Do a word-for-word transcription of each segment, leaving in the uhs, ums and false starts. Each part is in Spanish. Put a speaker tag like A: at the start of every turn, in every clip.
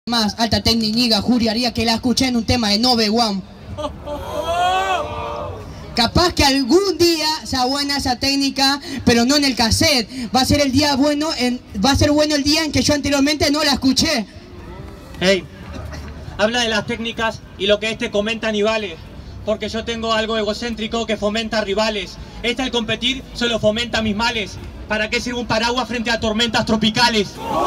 A: más alta técnica, juraría que la escuché en un tema de Nove One. Capaz que algún día sea buena esa técnica, pero no en el cassette. Va a ser el día bueno, en, va a ser bueno el día en que yo anteriormente no la escuché.
B: Hey, habla de las técnicas y lo que este comenta ni vale. Porque yo tengo algo egocéntrico que fomenta rivales. Este al competir solo fomenta mis males. ¿Para qué sirve un paraguas frente a tormentas tropicales?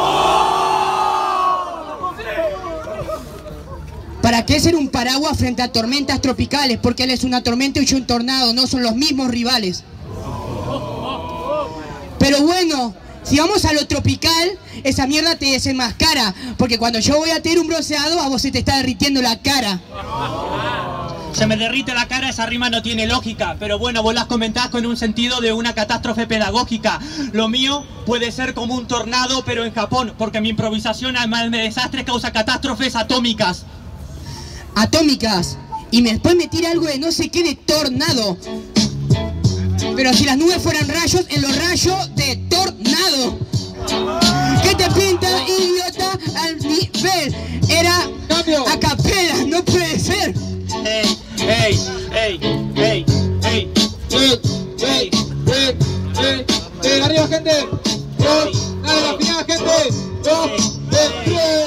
A: ¿Para qué ser un paraguas frente a tormentas tropicales? Porque él es una tormenta y yo un tornado, no son los mismos rivales. Pero bueno, si vamos a lo tropical, esa mierda te desenmascara. Porque cuando yo voy a tener un bronceado, a vos se te está derritiendo la cara.
B: Se me derrite la cara, esa rima no tiene lógica. Pero bueno, vos las comentás con un sentido de una catástrofe pedagógica. Lo mío puede ser como un tornado, pero en Japón. Porque mi improvisación, además de desastres, causa catástrofes atómicas.
A: Atómicas. Y me, después me tira algo de no sé qué de tornado. Pero si las nubes fueran rayos, en los rayos de tornado. ¿Qué te pinta, idiota, al nivel? Era a capela, no puede ser.
B: Ey, ey, ey, ey, ey,
C: ey, ey, ey, ey, ey, arriba gente, dos, dale la final gente, dos, tres,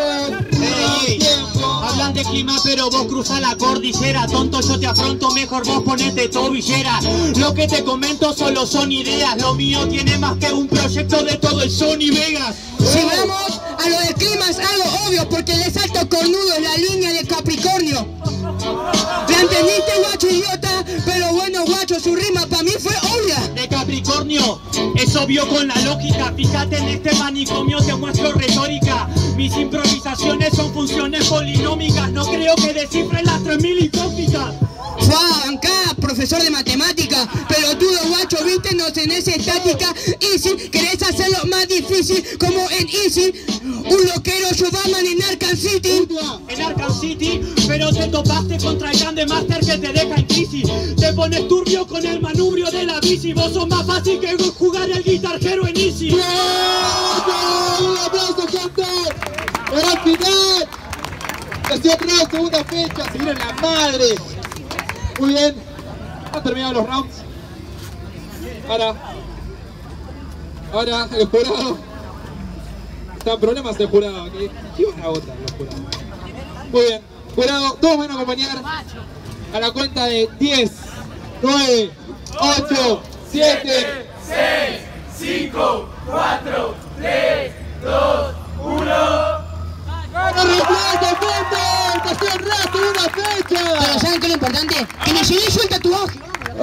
B: hablan de clima pero vos cruzás la cordillera, tonto yo te afronto, mejor vos ponete tobillera. Lo que te comento solo son ideas, lo mío tiene más que un proyecto de todo el Sony Vegas.
A: Si vamos a lo del clima es algo obvio, porque el salto cornudo es la línea de Capricornio. ¿La entendiste, guacho idiota? Pero bueno, guacho, su rima para mí fue obvia.
B: De Capricornio, es obvio con la lógica. Fíjate en este manicomio, te muestro retórica. Mis improvisaciones son funciones polinómicas. No creo que descifren las tres mil hipócritas.
A: Juan, acá, profesor de matemática, pelotudo guacho, viste, no tenés estática. Easy, querés hacerlo más difícil, como en Easy. Un loquero Yodaman en Arkham City.
B: En Arkham City, pero te topaste contra el grande master que te deja en crisis. Te pones turbio con el manubrio de la bici. Vos sos más fácil que jugar el guitarjero en Easy.
C: ¡Bravo! ¡Un aplauso, gente! ¡Gran final! Sesión round, segunda fecha, se viene la madre. Muy bien, han terminado los rounds. Ahora, ahora el jurado. Están problemas el jurado aquí. ¿Qué van a votar los jurados? Muy bien, jurado, todos van a acompañar a la cuenta de diez, nueve, ocho, siete,
D: seis, cinco, cuatro, tres, dos, uno.
C: ¡Gana Reflejo, gente! ¡Estación Rap, segunda fecha!
A: Pero ¿saben qué es lo importante? Que me llevé yo el tatuaje.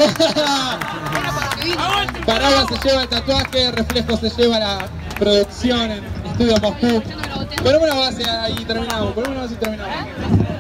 C: Paraguas se lleva el tatuaje, Reflejo se lleva la producción en Estudio Moscú. Ponemos una base ahí terminamos, ponemos una base y terminamos.